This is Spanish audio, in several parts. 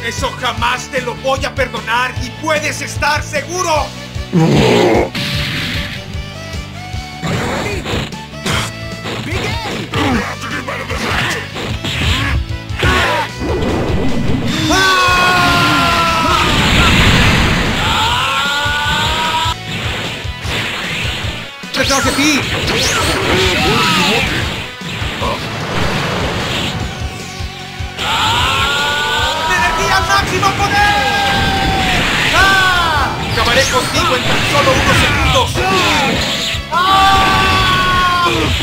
Eso jamás te lo voy a perdonar y puedes estar seguro. ¡Detrás de ti! ¡Energía al máximo poder! ¡Ah! Acabaré contigo en tan solo unos segundos. ¡Ah!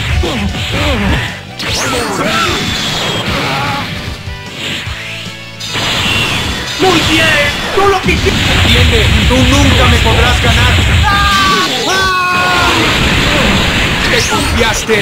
¡Muy bien! ¡Tú lo que quieres! ¡Entiende! ¡Tú nunca me podrás ganar! ¡Ah! ¡Ah! ¡Te confiaste!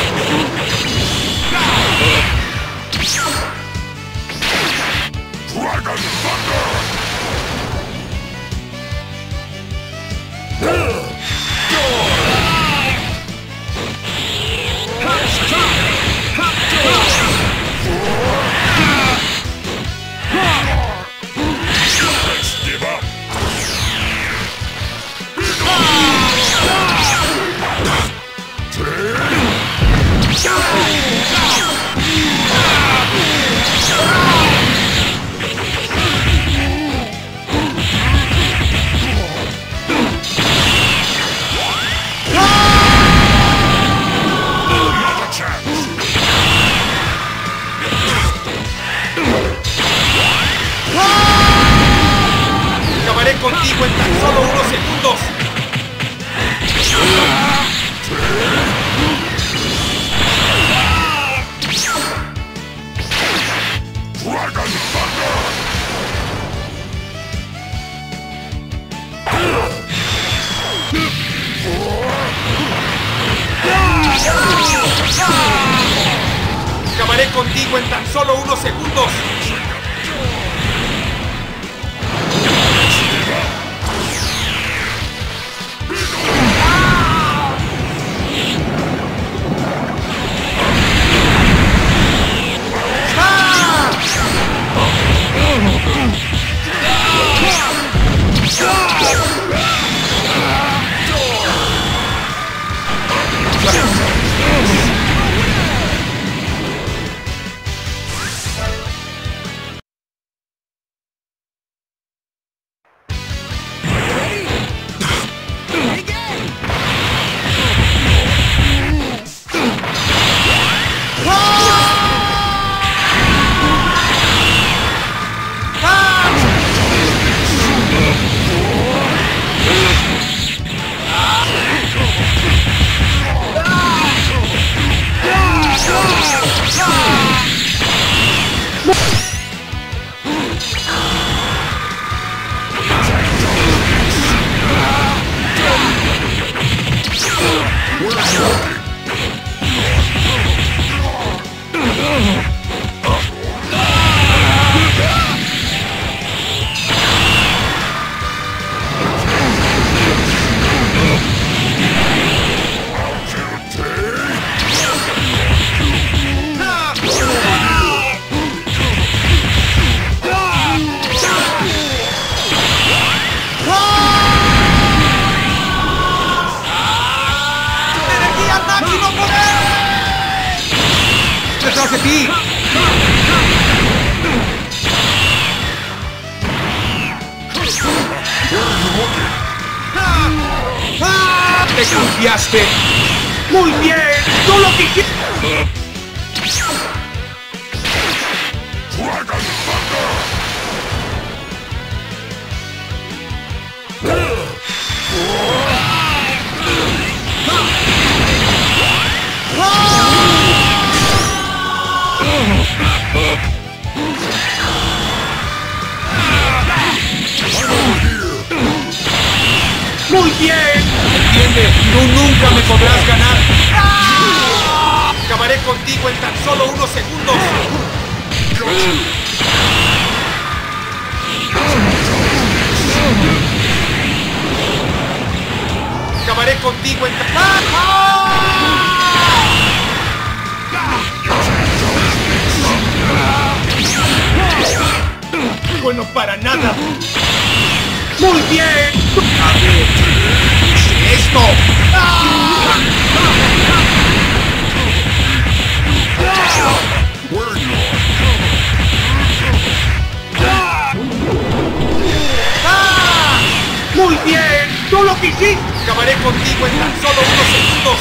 Acabaré contigo en tan solo unos segundos. Acabaré contigo en tan solo unos segundos. ¡Detrás de ti! ¡Te confiaste! ¡Muy bien! ¡Tú lo que quieres! ¡Muy bien! ¿Entiende? Tú nunca me podrás ganar. Acabaré contigo en tan solo unos segundos. Acabaré contigo en tan... ¡Ah! bueno para nada. ¡Muy bien! A ver, hice esto. ¡Ah! ¡Ah! ¡Muy bien! ¡Tú lo quisiste! Acabaré contigo en tan solo unos segundos.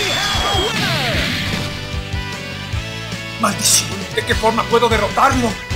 ¡Maldición! ¿De qué forma puedo derrotarlo?